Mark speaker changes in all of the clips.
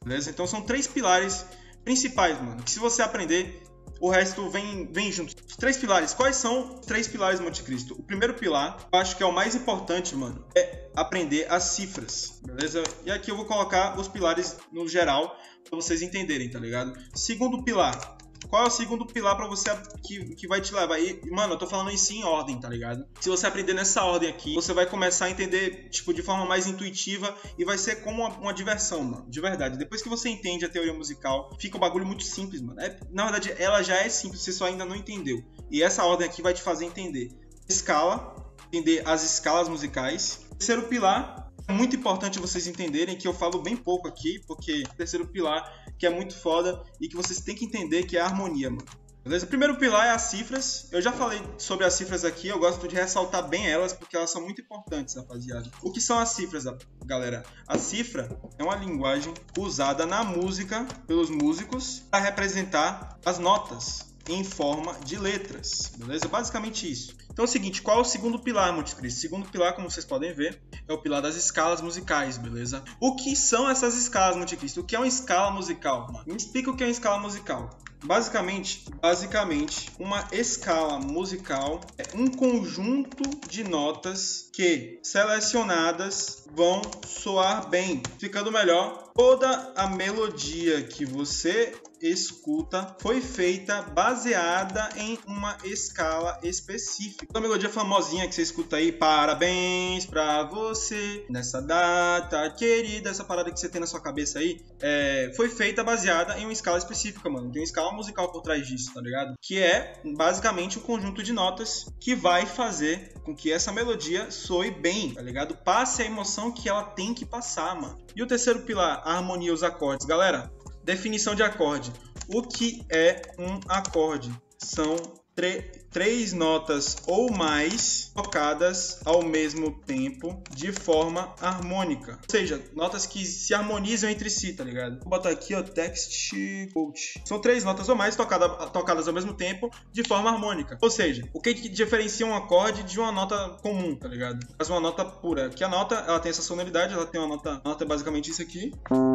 Speaker 1: beleza? Então são 3 pilares principais, mano, que se você aprender, o resto vem junto. Os 3 pilares. Quais são os 3 pilares do Monte Cristo? O primeiro pilar, eu acho que é o mais importante, mano, é aprender as cifras, beleza? E aqui eu vou colocar os pilares no geral pra vocês entenderem, tá ligado? Segundo pilar. Qual é o segundo pilar pra você que vai te levar? E, mano, eu tô falando isso em ordem, tá ligado? Se você aprender nessa ordem aqui, você vai começar a entender, tipo, de forma mais intuitiva e vai ser como uma diversão, mano. De verdade. Depois que você entende a teoria musical, fica um bagulho muito simples, mano. Na verdade, ela já é simples, você só ainda não entendeu. E essa ordem aqui vai te fazer entender escala, entender as escalas musicais. Terceiro pilar, é muito importante vocês entenderem, que eu falo bem pouco aqui, porque o terceiro pilar que é muito foda e que vocês têm que entender, que é a harmonia, mano. Beleza? O primeiro pilar é as cifras. Eu já falei sobre as cifras aqui, eu gosto de ressaltar bem elas, porque elas são muito importantes, rapaziada. O que são as cifras, galera? A cifra é uma linguagem usada na música pelos músicos para representar as notas em forma de letras, beleza? Basicamente isso. Então é o seguinte, qual é o segundo pilar, Monte Cristo? O segundo pilar, como vocês podem ver, é o pilar das escalas musicais, beleza? O que são essas escalas, Monte Cristo? O que é uma escala musical, mano? Me explica o que é uma escala musical. Basicamente, uma escala musical é um conjunto de notas que, selecionadas, vão soar bem. Ficando melhor, toda a melodia que você escuta foi feita baseada em uma escala específica. A melodia famosinha que você escuta aí, parabéns pra você nessa data querida, essa parada que você tem na sua cabeça aí, foi feita baseada em uma escala específica, mano. Tem uma escala musical por trás disso, tá ligado? Que é basicamente um conjunto de notas que vai fazer com que essa melodia soe bem, tá ligado? Passe a emoção que ela tem que passar, mano. E o terceiro pilar, a harmonia e os acordes. Galera, definição de acorde. O que é um acorde? São 3 notas ou mais tocadas ao mesmo tempo de forma harmônica. Ou seja, notas que se harmonizam entre si, tá ligado? Vou botar aqui, ó, text coach. São 3 notas ou mais tocadas ao mesmo tempo de forma harmônica. Ou seja, o que diferencia um acorde de uma nota comum, tá ligado? Faz uma nota pura. Que a nota, ela tem essa sonoridade, ela tem uma nota, a nota é basicamente isso aqui.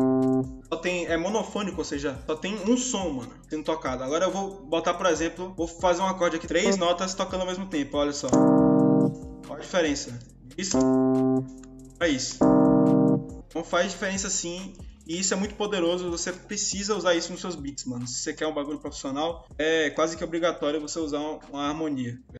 Speaker 1: É monofônico, ou seja, só tem um som, mano, sendo tocado. Agora eu vou botar, por exemplo, vou fazer um acorde aqui, 3 notas tocando ao mesmo tempo, olha só. Olha a diferença. Isso é isso. Então faz diferença sim, e isso é muito poderoso, você precisa usar isso nos seus beats, mano. Se você quer um bagulho profissional, é quase que obrigatório você usar uma harmonia, beleza?